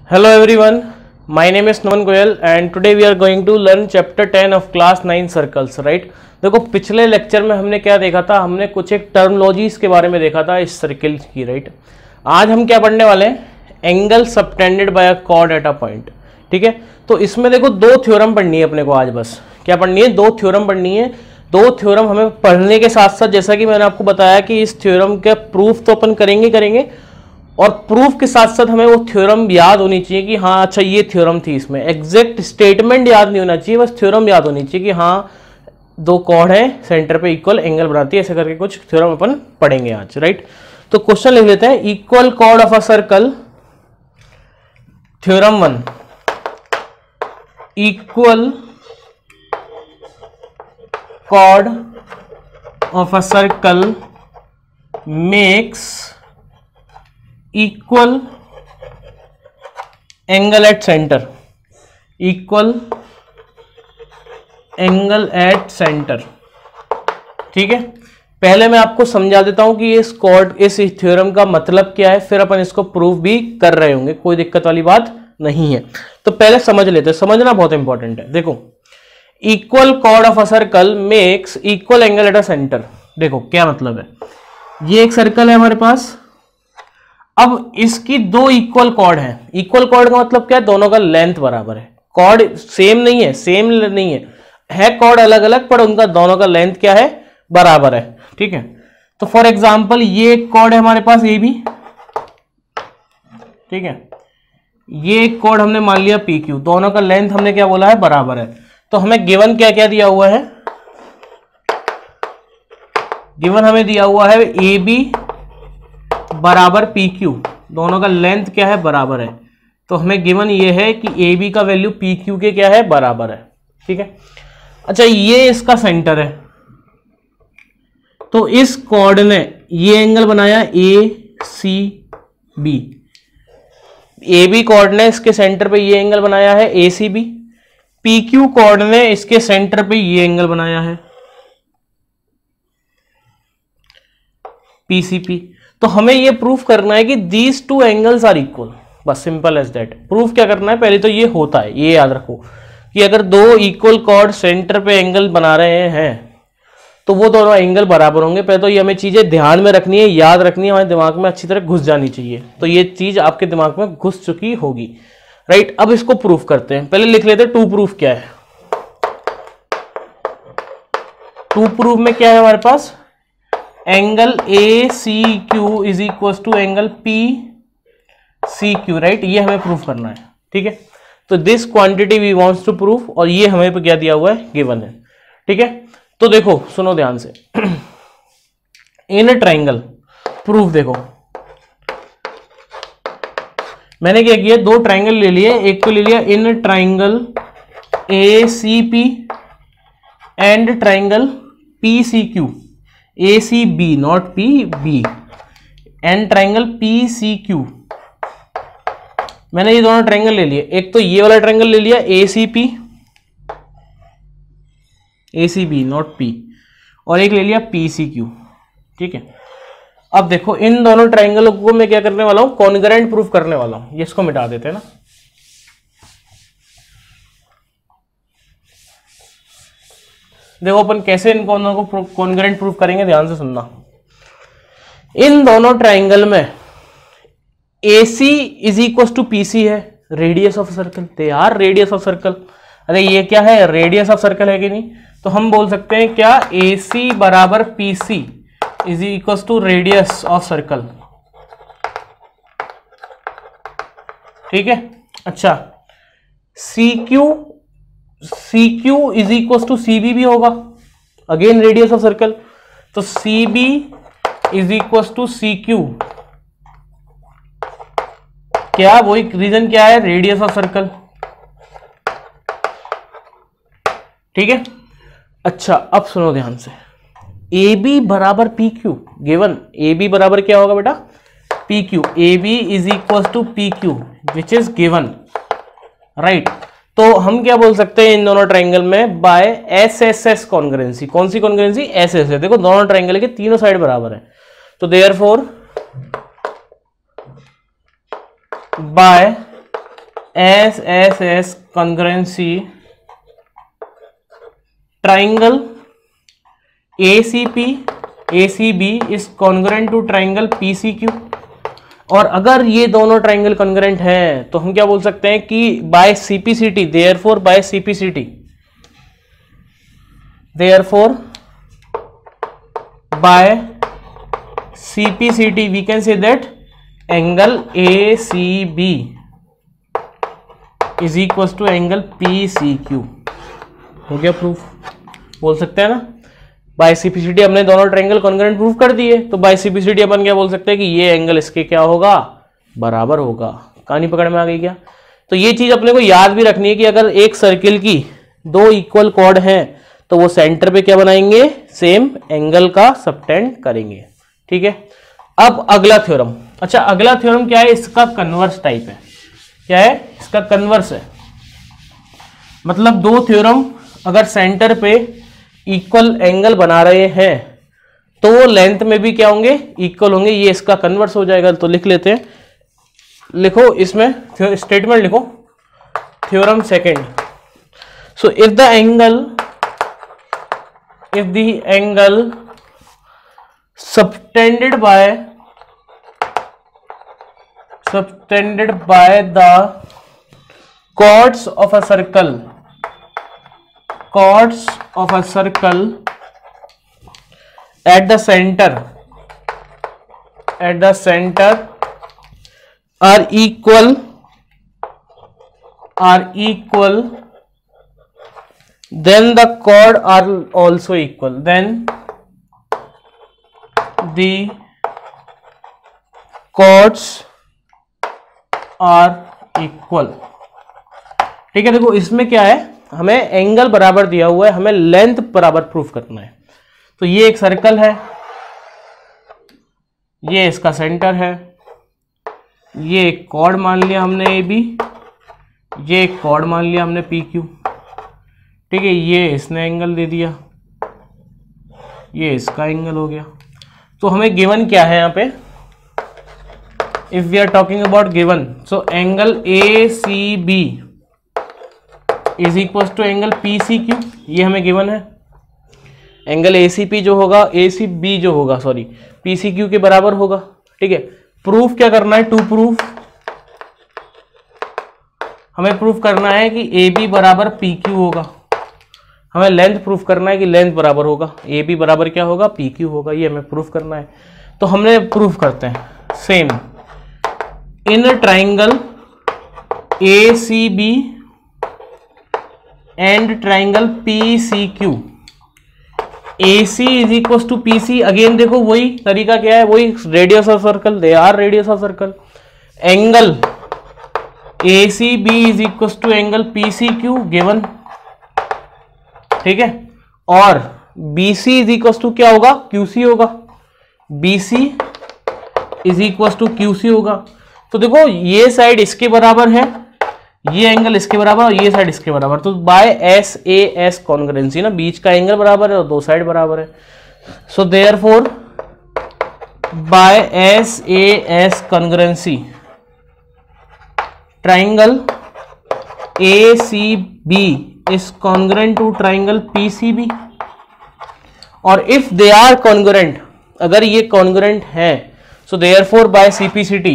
Hello everyone, my name is Naman Goyal and today we are going to learn chapter 10 of class 9 circles, right? देखो पिछले lecture में हमने क्या देखा था, हमने कुछ एक टर्मोलॉजीज के बारे में देखा था इस सर्किल की, राइट? आज हम क्या पढ़ने वाले हैं, angle subtended by a chord at a point, ठीक है? तो इसमें देखो दो थ्योरम पढ़नी है अपने को आज, बस क्या पढ़नी है, दो थ्योरम पढ़नी है। दो थ्योरम हमें पढ़ने के साथ साथ जैसा कि मैंने आपको बताया कि इस थ्योरम का प्रूफ तो अपन करेंगे और प्रूफ के साथ साथ हमें वो थ्योरम याद होनी चाहिए कि हाँ अच्छा ये थ्योरम थी, इसमें एग्जैक्ट स्टेटमेंट याद नहीं होना चाहिए, बस थ्योरम याद होनी चाहिए कि हाँ दो कॉर्ड है सेंटर पे इक्वल एंगल बनाती है, ऐसे करके कुछ थ्योरम अपन पढ़ेंगे आज, राइट? तो क्वेश्चन लिख लेते हैं, equal chord of a circle, theorem 1, equal chord of a circle makes equal angle at centre, equal angle at centre, ठीक है? पहले मैं आपको समझा देता हूं कि इस थ्योरम का मतलब क्या है, फिर अपन इसको प्रूफ भी कर रहे होंगे, कोई दिक्कत वाली बात नहीं है। तो पहले समझ लेते हैं, समझना बहुत इंपॉर्टेंट है। देखो, equal chord of a circle makes equal angle at a centre. देखो क्या मतलब है, ये एक सर्कल है हमारे पास, अब इसकी दो इक्वल कॉर्ड हैं। इक्वल कॉर्ड का मतलब क्या है, दोनों का लेंथ बराबर है। कॉर्ड सेम नहीं है कॉर्ड अलग अलग, पर उनका दोनों का लेंथ क्या है, बराबर है, ठीक है? तो फॉर एग्जांपल ये एक कॉर्ड है हमारे पास ए बी, ठीक है? ये एक कॉर्ड हमने मान लिया पी क्यू, दोनों का लेंथ हमने क्या बोला है, बराबर है। तो हमें गिवन क्या क्या दिया हुआ है, गिवन हमें दिया हुआ है ए बी बराबर पी क्यू, दोनों का लेंथ क्या है, बराबर है। तो हमें गिवन ये है कि ए बी का वैल्यू पी क्यू के क्या है, बराबर है, ठीक है? अच्छा, ये इसका सेंटर है, तो इस कॉर्ड ने ये एंगल बनाया A C B, A B chord ने इसके सेंटर पे ये एंगल बनाया है A C B, P Q chord ने इसके सेंटर पे ये एंगल बनाया है पी सी पी। तो हमें ये प्रूफ करना है कि these two angles are equal, बस सिंपल एज दैट। प्रूफ क्या करना है, पहले तो ये होता है, ये याद रखो कि अगर दो इक्वल कॉर्ड सेंटर पे एंगल बना रहे हैं तो वो दोनों एंगल बराबर होंगे। पहले तो ये हमें चीजें ध्यान में रखनी है, याद रखनी है, हमारे दिमाग में अच्छी तरह घुस जानी चाहिए। तो ये चीज आपके दिमाग में घुस चुकी होगी, राइट? अब इसको प्रूफ करते हैं, पहले लिख लेते हैं टू प्रूफ क्या है। टू प्रूफ में क्या है हमारे पास, angle A C Q is equal to angle P C Q, right? ये हमें प्रूफ करना है, ठीक है? तो this quantity we wants to proof, और ये हमें पे क्या दिया हुआ है, गिवन है, ठीक है? तो देखो सुनो ध्यान से, इन ट्राइंगल प्रूफ देखो, मैंने क्या किया, दो ट्राइंगल ले लिए, एक तो ले लिया in triangle A C P and triangle P C Q, A C B not P B, and triangle P C Q. मैंने ये दोनों ट्राइंगल ले लिए, एक तो ये वाला ट्राइंगल ले लिया A C B not P, और एक ले लिया पी सी क्यू, ठीक है? अब देखो इन दोनों ट्राइंगलों को मैं क्या करने वाला हूं, कॉन्ग्रुएंट प्रूफ करने वाला हूं। ये इसको मिटा देते हैं ना, देखो अपन कैसे इन दोनों को कॉन्ग्रुएंट प्रूफ करेंगे, ध्यान से सुनना। इन दोनों ट्राइंगल में AC is equal to PC है, radius of circle, they are radius of circle. अरे ये क्या है, रेडियस ऑफ सर्कल है कि नहीं? तो हम बोल सकते हैं क्या, AC बराबर PC is equal to radius of circle, ठीक है? अच्छा, CQ is equal to CB भी होगा, अगेन रेडियस ऑफ सर्कल। तो CB is equal to CQ, क्या वही रीजन क्या है, रेडियस ऑफ सर्कल, ठीक है? अच्छा, अब सुनो ध्यान से, AB बराबर PQ गिवन, AB बराबर क्या होगा बेटा, PQ, AB is equal to PQ which is given, right? तो हम क्या बोल सकते हैं इन दोनों ट्राइंगल में, बाय SSS कॉन्ग्रुएंसी। कौन सी कॉन्ग्रुएंसी, SS है। देखो दोनों ट्राइंगल के तीनों साइड बराबर है, तो therefore by S congruency triangle ACB is congruent to triangle PCQ। और अगर ये दोनों ट्राइंगल कॉन्ग्रुएंट हैं तो हम क्या बोल सकते हैं कि by CPCT, therefore by CPCT, therefore by CPCT we can say that angle ACB is equal to angle PCQ। हो गया प्रूफ, बोल सकते हैं ना। बाय CPCT हमने दोनों ट्रायंगल कॉन्ग्रुएंट प्रूफ कर दिए, तो बाय CPCT अपन क्या बोल सकते हैं कि ये एंगल इसके क्या होगा, बराबर होगा। कहानी पकड़ में आ गई क्या? तो ये चीज अपने को याद भी रखनी है कि अगर एक सर्किल की दो इक्वल कॉर्ड हैं तो वो सेंटर पे क्या बनाएंगे, सेम एंगल का सबटेंड करेंगे। ठीक है, अब अगला थ्योरम। अच्छा, अगला थ्योरम क्या है, इसका कन्वर्स टाइप है। क्या है, इसका कन्वर्स है। मतलब दो थ्योरम अगर सेंटर पे इक्वल एंगल बना रहे हैं तो वो लेंथ में भी क्या होंगे, इक्वल होंगे। ये इसका कन्वर्स हो जाएगा। तो लिख लेते हैं, लिखो इसमें स्टेटमेंट लिखो, theorem second. So if the angle subtended by the chords of a circle at the center are equal, then the chord are also equal, then the chords are equal। ठीक है, देखो इसमें क्या है, हमें एंगल बराबर दिया हुआ है, हमें लेंथ बराबर प्रूफ करना है। तो ये एक सर्कल है, ये इसका सेंटर है, ये एक कॉर्ड मान लिया हमने AB, ये एक कॉर्ड मान लिया हमने PQ। ठीक है, ये इसने एंगल दे दिया, ये इसका एंगल हो गया। तो हमें गिवन क्या है यहाँ पे, if we are talking about given, so angle ACB is equal to angle PCQ, ये हमें गिवन है। एंगल ACB जो होगा सॉरी PCQ के बराबर होगा। ठीक है, प्रूफ क्या करना है, टू प्रूफ हमें प्रूफ करना है कि AB बराबर PQ होगा। हमें लेंथ प्रूफ करना है कि लेंथ बराबर होगा, AB बराबर क्या होगा, PQ होगा। ये हमें प्रूफ करना है। तो हमने प्रूफ करते हैं same in triangle ACB and triangle PCQ, AC is equal to PC। Again देखो वही तरीका क्या है, वही radius of circle, they are radius of circle. Angle ACB is equal to angle PCQ given. ठीक है, और BC इज इक्वल टू क्या होगा, QC होगा। BC is equal to QC होगा। तो देखो ये साइड इसके बराबर है, ये एंगल इसके बराबर और ये साइड इसके बराबर। तो बाय SAS कॉन्ग्रुएंसी ना, बीच का एंगल बराबर है और दो साइड बराबर है। So therefore by SAS congruency triangle ACB is congruent to triangle PCB, और if they are congruent, अगर ये congruent है, so therefore by CPCT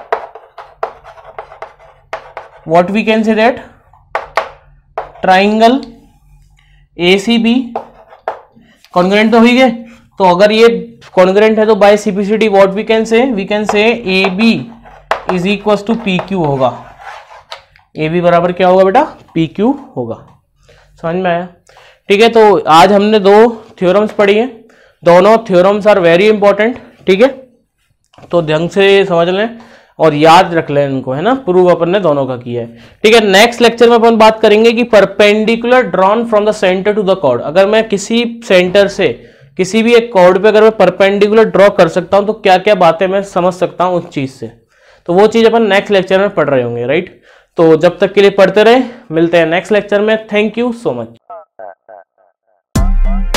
what we can say that triangle ACB congruent तो हो ही गए। तो अगर ये congruent है तो by CPCT what we can say AB is equals to PQ होगा। AB बराबर क्या होगा बेटा, PQ होगा। समझ में आया? ठीक है, तो आज हमने दो थ्योरम्स पढ़ी हैं, दोनों थ्योरम्स आर वेरी इंपॉर्टेंट। ठीक है, तो ढंग से समझ लें और याद रख लें इनको, है ना। प्रूव अपन ने दोनों का किया है। ठीक है, नेक्स्ट लेक्चर में अपन बात करेंगे कि perpendicular drawn from the centre to the chord. अगर मैं किसी सेंटर से किसी भी एक कॉर्ड पे अगर मैं परपेंडिकुलर ड्रॉ कर सकता हूं तो क्या क्या बातें मैं समझ सकता हूं उस चीज से। तो वो चीज अपन नेक्स्ट लेक्चर में पढ़ रहे होंगे, राइट। तो जब तक के लिए पढ़ते रहे, मिलते हैं नेक्स्ट लेक्चर में। Thank you so much.